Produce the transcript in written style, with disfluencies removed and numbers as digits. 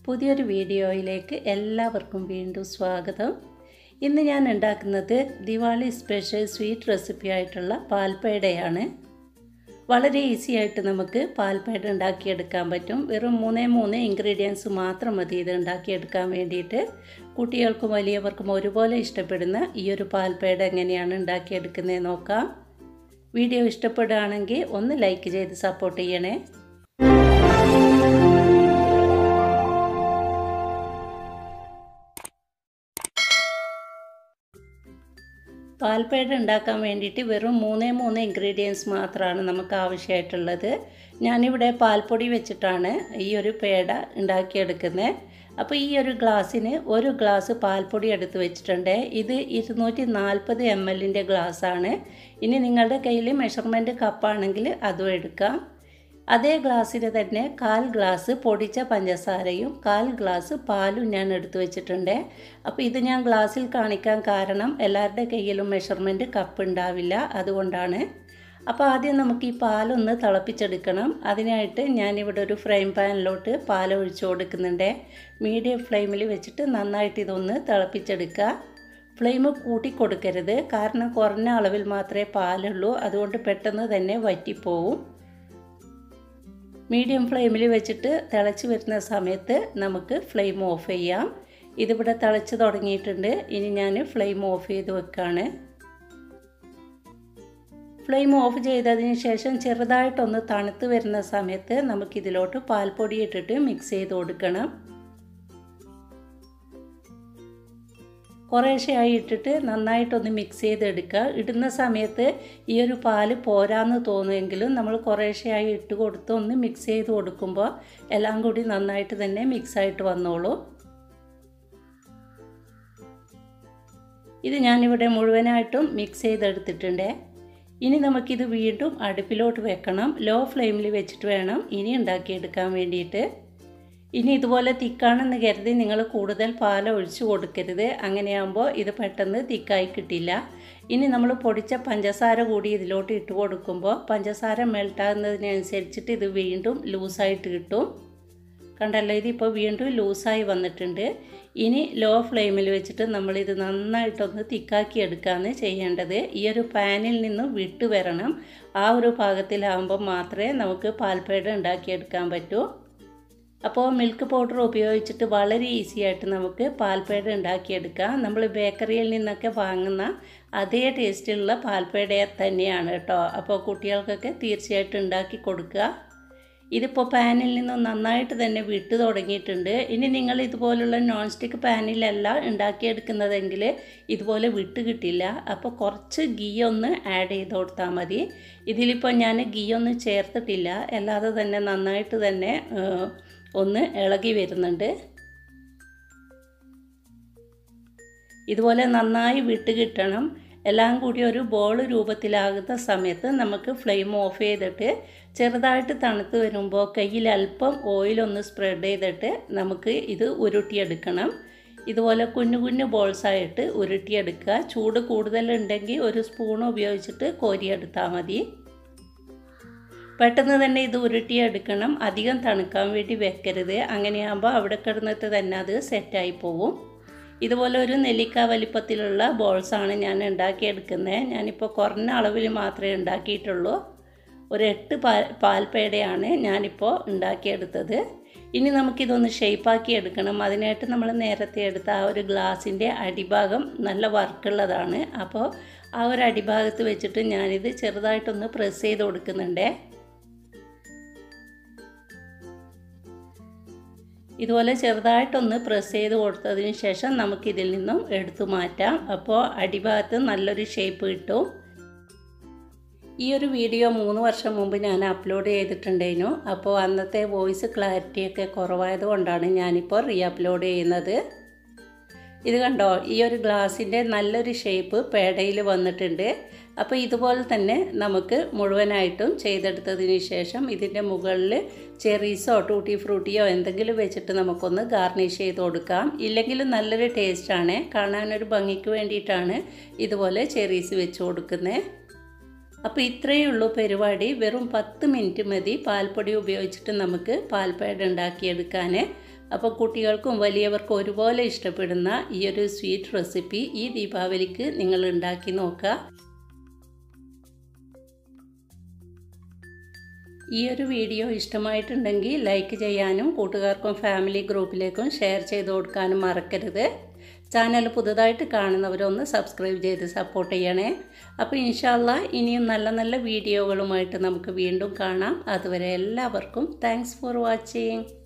പുതിയൊരു വീഡിയോയിലേക്ക് എല്ലാവർക്കും വീണ്ടും സ്വാഗതം. ഇന്ന് ഞാൻ ഉണ്ടാക്കുന്നത് ദിവാലി സ്പെഷ്യൽ സ്വീറ്റ് റെസിപ്പി ആയിട്ടുള്ള പാൽപേടയാണ്. വളരെ ഈസി ആയിട്ട് നമുക്ക് പാൽപേട ഉണ്ടാക്കിയെടുക്കാൻ പറ്റും. വെറും 3 ഇൻഗ്രീഡിയൻസ് മാത്രം മതി ഇത് ഉണ്ടാക്കിയെടുക്കാൻ വേണ്ടിയിട്ട്. കുട്ടികൾക്കും വലിയവർക്കും ഒരുപോലെ ഇഷ്ടപ്പെടുന്ന ഈ ഒരു പാൽപേട എങ്ങനെയാണ് ഉണ്ടാക്കിയെടുക്കുന്നത് നോക്കാം. വീഡിയോ ഇഷ്ടപ്പെടുകയാണെങ്കിൽ ഒന്ന് ലൈക്ക് ചെയ്ത് സപ്പോർട്ട് ചെയ്യണേ. പാൽപേട ഉണ്ടാക്കാൻ വേണ്ടിയിട്ട് വെറും 3 ഇൻഗ്രീഡിയൻസ് മാത്രമാണ് നമുക്ക് ആവശ്യമായിട്ടുള്ളത്. ഞാനിവിടെ പാൽപ്പൊടി വെച്ചിട്ടാണ് ഈ ഒരു പേട ഉണ്ടാക്കിയെടുക്കുന്നത്. അപ്പോൾ ഈ ഒരു ഗ്ലാസ്സിന് 1 ഗ്ലാസ് പാൽപ്പൊടി എടുത്ത് വെച്ചിട്ടുണ്ട്. ഇത് 240 ml ഗ്ലാസ്സാണ്. ഇനി നിങ്ങളുടെ കയ്യിൽ മെഷർമെൻറ്റ് കപ്പാണെങ്കിൽ അതും എടുക്കാം. അതേ ഗ്ലാസ്സിൽ തന്നെ 1/4 ഗ്ലാസ് പൊടിച്ച പഞ്ചസാരയും 1/4 ഗ്ലാസ് പാലും ഞാൻ എടുത്തു വെച്ചിട്ടുണ്ട്. അപ്പോൾ ഇത് ഞാൻ ഗ്ലാസ്സിൽ കാണിക്കാൻ കാരണം എല്ലാവരുടെ കയ്യിലും മെഷർമെൻറ്റ് കപ്പ് ഉണ്ടാവില്ല, അതുകൊണ്ടാണ്. അപ്പോൾ ആദ്യം നമുക്ക് ഈ പാലൊന്ന് തിളപ്പിച്ചെടുക്കണം. അതിനായിട്ട് ഞാനിവിടെ ഒരു ഫ്രൈ പാനിലോട്ട് പാൽ ഒഴിച്ചു കൊടുക്കുന്നുണ്ട്. മീഡിയം ഫ്ലെയിമിൽ വെച്ചിട്ട് നന്നായിട്ട് ഇതൊന്ന് തിളപ്പിച്ചെടുക്കുക. ഫ്ലെയിം കൂട്ടി കൊടുക്കരുത്, കാരണം കുറഞ്ഞ അളവിൽ മാത്രമേ പാലുള്ളൂ, അതുകൊണ്ട് പെട്ടെന്ന് തന്നെ വറ്റിപ്പോവും. മീഡിയം ഫ്ലെയിമിൽ വെച്ചിട്ട് തിളച്ച് വരുന്ന സമയത്ത് നമുക്ക് ഫ്ലെയിം ഓഫ് ചെയ്യാം. ഇതിവിടെ തിളച്ച് തുടങ്ങിയിട്ടുണ്ട്. ഇനി ഞാൻ ഫ്ലെയിം ഓഫ് ചെയ്ത് വെക്കുകയാണ്. ഫ്ലെയിം ഓഫ് ചെയ്തതിന് ശേഷം ചെറുതായിട്ടൊന്ന് തണുത്ത് വരുന്ന സമയത്ത് നമുക്കിതിലോട്ട് പാൽപ്പൊടി ഇട്ടിട്ട് മിക്സ് ചെയ്ത് കൊടുക്കണം. കുറേശ്ശെയായി ഇട്ടിട്ട് നന്നായിട്ടൊന്ന് മിക്സ് ചെയ്തെടുക്കുക. ഇടുന്ന സമയത്ത് ഈ ഒരു പാല് പോരാന്ന് തോന്നുമെങ്കിലും നമ്മൾ കുറേശ്ശെയായി ഇട്ട് കൊടുത്ത് ഒന്ന് മിക്സ് ചെയ്ത് കൊടുക്കുമ്പോൾ എല്ലാം കൂടി നന്നായിട്ട് തന്നെ മിക്സായിട്ട് വന്നോളൂ. ഇത് ഞാനിവിടെ മുഴുവനായിട്ടും മിക്സ് ചെയ്തെടുത്തിട്ടുണ്ട്. ഇനി നമുക്കിത് വീണ്ടും അടുപ്പിലോട്ട് വെക്കണം. ലോ ഫ്ലെയിമിൽ വെച്ചിട്ട് വേണം ഇനി ഉണ്ടാക്കിയെടുക്കാൻ വേണ്ടിയിട്ട്. ഇനി ഇതുപോലെ തിക്കാണെന്ന് കരുതി നിങ്ങൾ കൂടുതൽ പാൽ ഒഴിച്ചു കൊടുക്കരുത്. അങ്ങനെയാകുമ്പോൾ ഇത് പെട്ടെന്ന് തിക്കായി കിട്ടില്ല. ഇനി നമ്മൾ പൊടിച്ച പഞ്ചസാര കൂടി ഇതിലോട്ട് ഇട്ട് കൊടുക്കുമ്പോൾ പഞ്ചസാര മെൽട്ടാകുന്നതിനനുസരിച്ചിട്ട് ഇത് വീണ്ടും ലൂസായിട്ട് കിട്ടും. കണ്ടല്ലോ, ഇതിപ്പോൾ വീണ്ടും ലൂസായി വന്നിട്ടുണ്ട്. ഇനി ലോ ഫ്ലെയിമിൽ വെച്ചിട്ട് നമ്മളിത് നന്നായിട്ടൊന്ന് തിക്കാക്കി എടുക്കുകയാണ് ചെയ്യേണ്ടത്. ഈ ഒരു പാനിൽ നിന്ന് വിട്ട് വരണം. ആ ഒരു പാകത്തിലാകുമ്പോൾ മാത്രമേ നമുക്ക് പാൽപേട ഉണ്ടാക്കിയെടുക്കാൻ പറ്റൂ. അപ്പോൾ മിൽക്ക് പൗഡർ ഉപയോഗിച്ചിട്ട് വളരെ ഈസി ആയിട്ട് നമുക്ക് പാൽപേട ഉണ്ടാക്കിയെടുക്കാം. നമ്മൾ ബേക്കറിയിൽ നിന്നൊക്കെ വാങ്ങുന്ന അതേ ടേസ്റ്റിലുള്ള പാൽപേട തന്നെയാണ് കേട്ടോ. അപ്പോൾ കുട്ടികൾക്കൊക്കെ തീർച്ചയായിട്ടും ഉണ്ടാക്കി കൊടുക്കുക. ഇതിപ്പോൾ പാനിൽ നിന്ന് നന്നായിട്ട് തന്നെ വിട്ട് തുടങ്ങിയിട്ടുണ്ട്. ഇനി നിങ്ങൾ ഇതുപോലുള്ള നോൺ സ്റ്റിക്ക് പാനിലല്ല ഉണ്ടാക്കിയെടുക്കുന്നതെങ്കിൽ ഇതുപോലെ വിട്ട് കിട്ടില്ല. അപ്പോൾ കുറച്ച് ഗീ ഒന്ന് ആഡ് ചെയ്ത് കൊടുത്താൽ മതി. ഇതിലിപ്പോൾ ഞാൻ ഗീ ഒന്നും ചേർത്തിട്ടില്ല, അല്ലാതെ തന്നെ നന്നായിട്ട് തന്നെ ഒന്ന് ഇളകി വരുന്നുണ്ട്. ഇതുപോലെ നന്നായി വിട്ട് കിട്ടണം. എല്ലാം കൂടി ഒരു ബോൾ രൂപത്തിലാകുന്ന സമയത്ത് നമുക്ക് ഫ്ലെയിം ഓഫ് ചെയ്തിട്ട് ചെറുതായിട്ട് തണുത്ത് വരുമ്പോൾ കയ്യിൽ അല്പം ഓയിലൊന്ന് സ്പ്രെഡ് ചെയ്തിട്ട് നമുക്ക് ഇത് ഉരുട്ടിയെടുക്കണം. ഇതുപോലെ കുഞ്ഞു കുഞ്ഞു ബോൾസായിട്ട് ഉരുട്ടിയെടുക്കുക. ചൂട് കൂടുതലുണ്ടെങ്കിൽ ഒരു സ്പൂൺ ഉപയോഗിച്ചിട്ട് കോരിയെടുത്താൽ മതി. പെട്ടെന്ന് തന്നെ ഇത് ഉരുട്ടിയെടുക്കണം. അധികം തണുക്കാൻ വേണ്ടി വെക്കരുത്. അങ്ങനെയാകുമ്പോൾ അവിടെ കിടന്നിട്ട് തന്നെ അത് സെറ്റായി പോവും. ഇതുപോലെ ഒരു നെല്ലിക്ക വലിപ്പത്തിലുള്ള ബോൾസാണ് ഞാൻ ഉണ്ടാക്കിയെടുക്കുന്നത്. ഞാനിപ്പോൾ കുറഞ്ഞ അളവിൽ മാത്രമേ ഉണ്ടാക്കിയിട്ടുള്ളൂ. ഒരു 8 പാൽപേടയാണ് ഞാനിപ്പോൾ ഉണ്ടാക്കിയെടുത്തത്. ഇനി നമുക്കിതൊന്ന് ഷേപ്പാക്കി എടുക്കണം. അതിനായിട്ട് നമ്മൾ നേരത്തെ എടുത്ത ആ ഒരു ഗ്ലാസിൻ്റെ അടിഭാഗം നല്ല വർക്കുള്ളതാണ്. അപ്പോൾ ആ ഒരു അടിഭാഗത്ത് വെച്ചിട്ട് ഞാനിത് ചെറുതായിട്ടൊന്ന് പ്രസ് ചെയ്ത് കൊടുക്കുന്നുണ്ട്. ഇതുപോലെ ചെറുതായിട്ടൊന്ന് പ്രസ് ചെയ്ത് കൊടുത്തതിന് ശേഷം നമുക്കിതിൽ നിന്നും എടുത്തു മാറ്റാം. അപ്പോൾ അടിഭാഗത്ത് നല്ലൊരു ഷേപ്പ് കിട്ടും. ഈ ഒരു വീഡിയോ 3 വർഷം മുമ്പ് ഞാൻ അപ്ലോഡ് ചെയ്തിട്ടുണ്ടായിരുന്നു. അപ്പോൾ അന്നത്തെ വോയിസ് ക്ലാരിറ്റിയൊക്കെ കുറവായതുകൊണ്ടാണ് ഞാനിപ്പോൾ റീ അപ്ലോഡ് ചെയ്യുന്നത്. ഇത് കണ്ടോ, ഈ ഒരു ഗ്ലാസിൻ്റെ നല്ലൊരു ഷേപ്പ് പേടയിൽ വന്നിട്ടുണ്ട്. അപ്പോൾ ഇതുപോലെ തന്നെ നമുക്ക് മുഴുവനായിട്ടും ചെയ്തെടുത്തതിന് ശേഷം ഇതിൻ്റെ മുകളിൽ ചെറീസോ ടൂട്ടി ഫ്രൂട്ടിയോ എന്തെങ്കിലും വെച്ചിട്ട് നമുക്കൊന്ന് ഗാർണിഷ് ചെയ്ത് കൊടുക്കാം. ഇല്ലെങ്കിലും നല്ലൊരു ടേസ്റ്റാണ്. കാണാനൊരു ഭംഗിക്ക് വേണ്ടിയിട്ടാണ് ഇതുപോലെ ചെറീസ് വെച്ച് കൊടുക്കുന്നത്. അപ്പോൾ ഇത്രയേ ഉള്ളൂ പരിപാടി. വെറും 10 മിനിറ്റ് മതി പാൽപ്പൊടി ഉപയോഗിച്ചിട്ട് നമുക്ക് പാൽപ്പേട ഉണ്ടാക്കിയെടുക്കാൻ. അപ്പോൾ കുട്ടികൾക്കും വലിയവർക്കും ഒരുപോലെ ഇഷ്ടപ്പെടുന്ന ഈ ഒരു സ്വീറ്റ് റെസിപ്പി ഈ ദീപാവലിക്ക് നിങ്ങൾ ഉണ്ടാക്കി നോക്കുക. ഈ ഒരു വീഡിയോ ഇഷ്ടമായിട്ടുണ്ടെങ്കിൽ ലൈക്ക് ചെയ്യാനും കൂട്ടുകാർക്കും ഫാമിലി ഗ്രൂപ്പിലേക്കും ഷെയർ ചെയ്ത് കൊടുക്കാനും മറക്കരുത്. ചാനൽ പുതുതായിട്ട് കാണുന്നവരൊന്ന് സബ്സ്ക്രൈബ് ചെയ്ത് സപ്പോർട്ട് ചെയ്യണേ. അപ്പോൾ ഇൻഷാ അല്ലാഹ് ഇനിയും നല്ല നല്ല വീഡിയോകളുമായിട്ട് നമുക്ക് വീണ്ടും കാണാം. അതുവരെ എല്ലാവർക്കും താങ്ക്സ് ഫോർ വാച്ചിങ്.